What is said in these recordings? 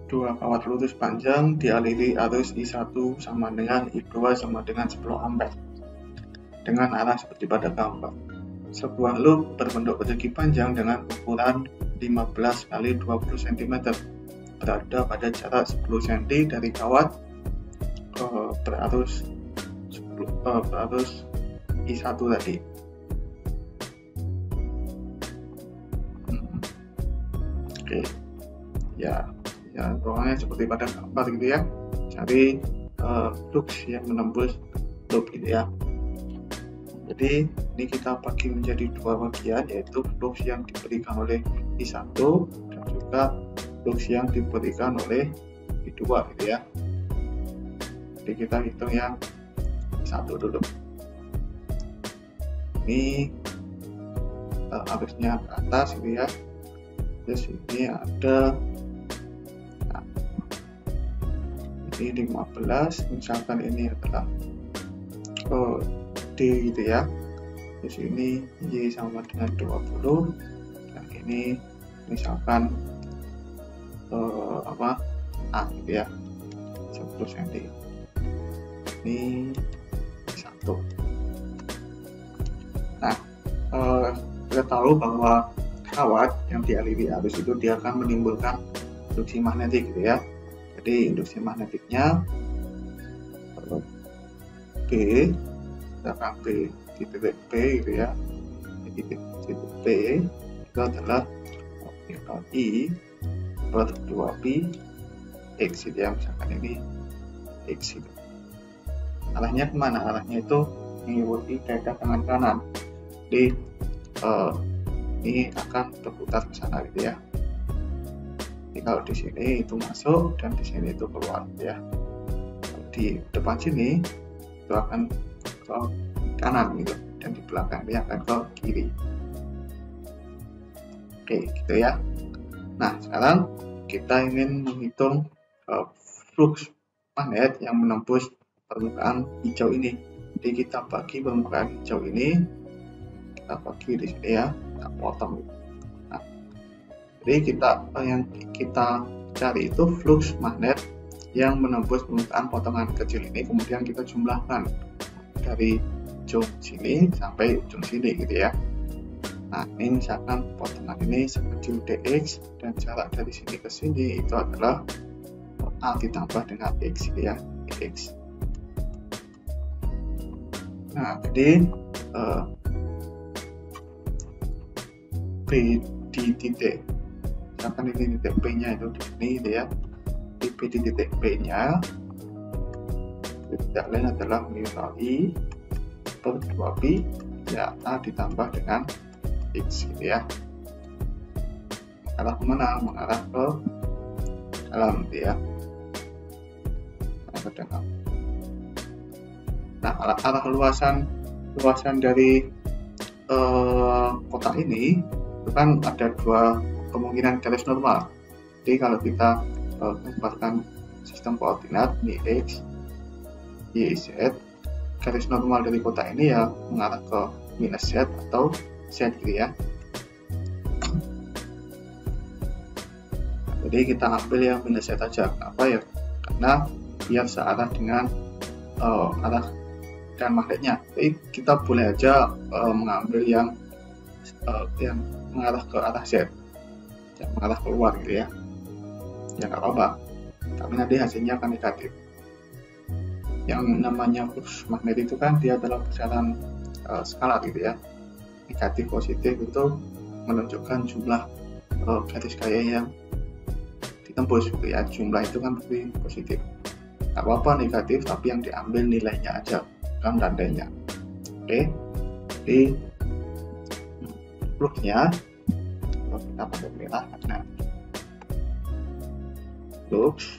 dua kawat lurus panjang dialiri arus I1 sama dengan I2 sama dengan 10 ampere dengan arah seperti pada gambar. Sebuah loop berbentuk persegi panjang dengan ukuran 15 x 20 cm berada pada jarak 10 cm dari kawat berarus I1 tadi. Oke, ya pokoknya seperti pada gambar gitu ya. Cari flux yang menembus loop gitu ya. Jadi ini kita bagi menjadi dua bagian, yaitu flux yang diberikan oleh I1 dan juga flux yang diberikan oleh I2 gitu ya. Jadi kita hitung yang I1 dulu. Ini arusnya ke atas gitu ya. Terus ini ada ini 15, misalkan ini adalah D gitu ya. Terus ini Y sama dengan 20 dan ini misalkan A gitu ya, 10 cm. Ini 1. Nah, kita tahu bahwa kawat yang dialiri arus itu dia akan menimbulkan induksi magnetik gitu ya. Jadi induksi magnetiknya B, misalkan B di titik B gitu ya, di titik B itu adalah I per 2pi X gitu ya, misalkan ini X gitu. Arahnya kemana? Arahnya itu mengikuti dada tangan kanan. Jadi ini akan berputar ke sana gitu ya. Jadi kalau di sini itu masuk dan di sini itu keluar gitu ya. Di depan sini itu akan ke kanan gitu dan di belakang ini akan ke kiri. Oke gitu ya. Nah sekarang kita ingin menghitung flux magnet yang menembus permukaan hijau ini. Jadi kita bagi permukaan hijau ini, kita bagi di sini ya, kita potong. Nah, jadi yang kita cari itu flux magnet yang menembus permukaan potongan kecil ini, kemudian kita jumlahkan dari ujung sini sampai ujung sini gitu ya. Nah ini misalkan potongan ini sekecil dx dan jarak dari sini ke sini itu adalah A ditambah dengan X gitu ya, dx. Nah jadi B di titik, misalkan ini titik B nya itu di sini gitu ya. Di B di titik B nya itu tidak lain adalah mu I per 2pi ya A ditambah dengan X gitu ya. Mengarah kemana? Mengarah ke dalam gitu ya, ke dalam. Nah arah luasan dari kotak ini itu kan ada dua kemungkinan garis normal. Jadi kalau kita gambarkan sistem koordinat ini X, Y, Z, garis normal dari kotak ini ya mengarah ke minus Z atau Z gitu ya. Jadi kita ambil yang minus Z aja. Kenapa ya? Karena biar searah dengan arah dan magnetnya. Jadi kita boleh aja mengambil yang mengarah ke arah Z, yang mengarah keluar gitu ya. Ya nggak apa-apa, tapi nanti hasilnya akan negatif. Yang namanya flux magnet itu kan dia adalah perjalanan skalar gitu ya. Negatif positif itu menunjukkan jumlah garis gaya yang ditembus gitu ya. Jumlah itu kan berarti positif. Nggak apa-apa negatif, tapi yang diambil nilainya aja, bukan tandanya. Oke, jadi fluxnya kalau kita pakai merah karena flux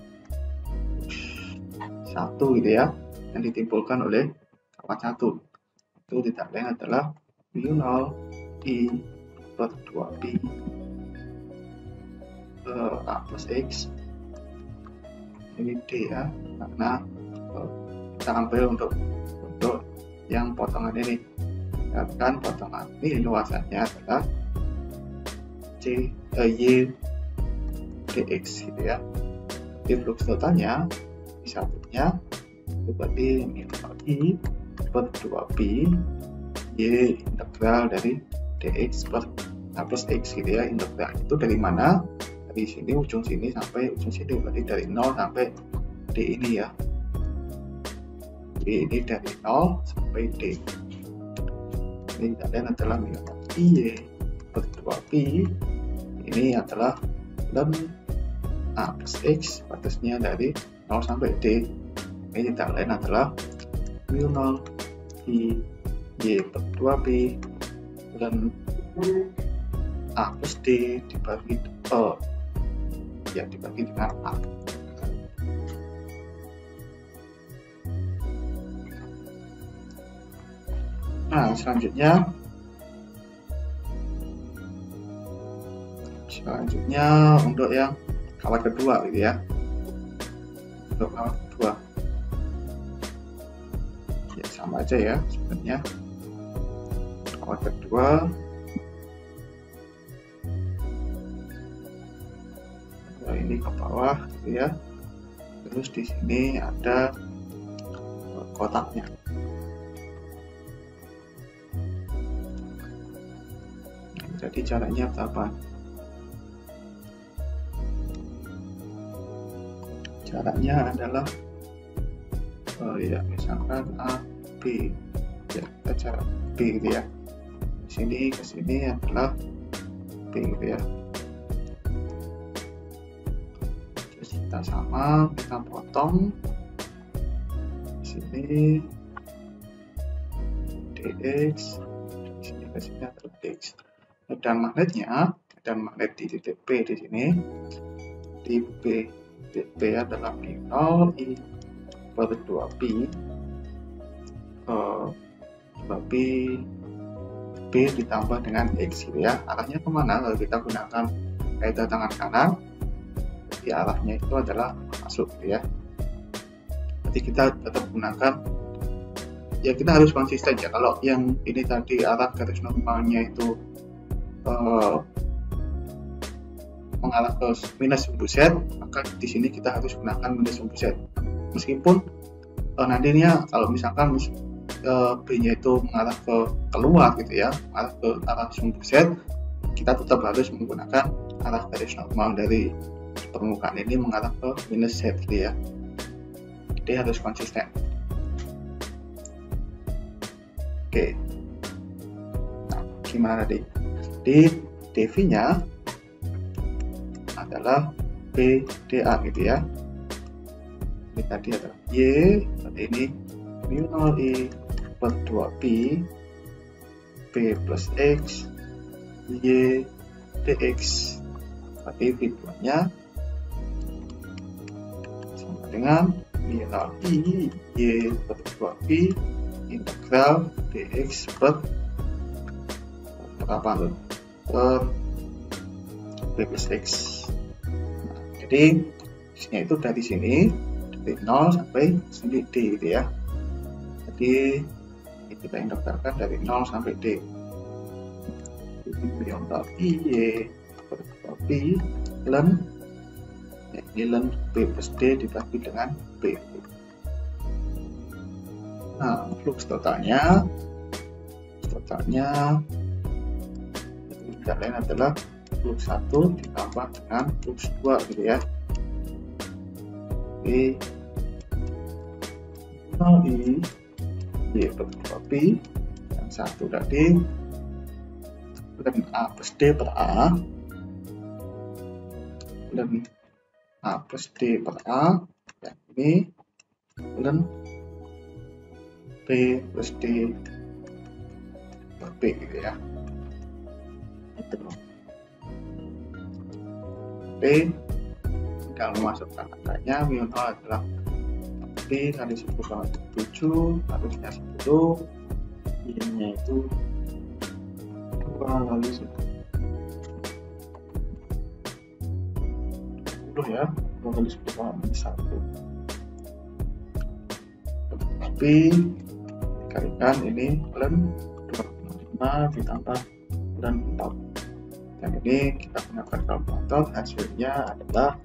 1 gitu ya, yang ditimbulkan oleh kawat 1 itu tidak lain adalah mu 0 I per 2pi A plus X. Ini D ya, karena kita ambil untuk yang potongan ini, kan potongan ini luasannya adalah Y dx gitu ya. Di flux totalnya di satunya itu berarti minimal I per 2pi y integral dari dx per a plus x gitu ya. Integral itu dari mana? Dari sini, ujung sini sampai ujung sini, berarti dari 0 sampai d ini ya. Jadi ini dari 0 sampai d. Ini kalian adalah minimal I per 2pi. Ini adalah ln a plus x, batasnya dari 0 sampai d. Ini tidak lain adalah mu0 I y per 2pi ln a plus d dibagi dibagi dengan a. Nah, selanjutnya untuk yang kawat kedua gitu ya. Untuk kawat kedua ya sama aja ya sebenarnya. Kawat kedua ini ke bawah gitu ya. Terus di sini ada kotaknya. Jadi caranya apa? Caranya adalah ya misalkan A B ya, cara B gitu ya. Di sini ke sini adalah B gitu ya. Terus kita sama, kita potong di sini dx, di sini ke sini adalah dx. Dan magnetnya, dan magnet di titik P di sini di B adalah mu0 I per 2pi B ditambah dengan X gitu ya. Arahnya kemana? Kalau kita gunakan kaidah tangan kanan, jadi arahnya itu adalah masuk gitu ya. Jadi kita tetap gunakan, ya kita harus konsisten ya. Kalau yang ini tadi arah garis normalnya itu mengarah ke minus sumbu Z, maka di sini kita harus gunakan minus sumbu Z. Meskipun nantinya kalau misalkan B-nya itu mengarah ke keluar gitu ya, mengarah ke arah sumbu Z, kita tetap harus menggunakan arah garis normal dari permukaan ini mengarah ke minus Z gitu ya. Jadi harus konsisten. Oke. Nah, gimana tadi? Di dV-nya adalah PDA gitu ya. Ini tadi adalah Y, berarti ini mu0 I per 2pi P plus X Y dx. Berarti V2-nya sama dengan mu0 I Y per 2pi integral dx per apa per P plus X. Nah, jadi x-nya itu dari sini, dari 0 sampai sini D gitu ya. Jadi kita integralkan dari 0 sampai D. Jadi mu0 I Y per 2pi ln ini ln P plus D dibagi dengan P. Nah, flux totalnya tidak lain adalah flux 1 ditambah dengan flux 2 gitu ya. Jadi 0 I Y per 2pi yang satu tadi ln A plus D per A ln A plus D per A, dan ini ln P plus D per P gitu ya. Itu P kalau memasukkan angkanya mu0 adalah P kali 10 kali 7 harusnya 10, Y nya itu 2 kali 10 ya, 2 kali 10 kali 1. Tapi dikalikan ini ln 25 ditambah ln 4, yang ini kita gunakan kalkulator, hasilnya adalah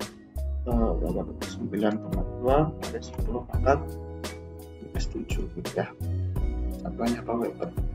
9,2 kali 10 pangkat minus 7 gitu ya. Satuannya power per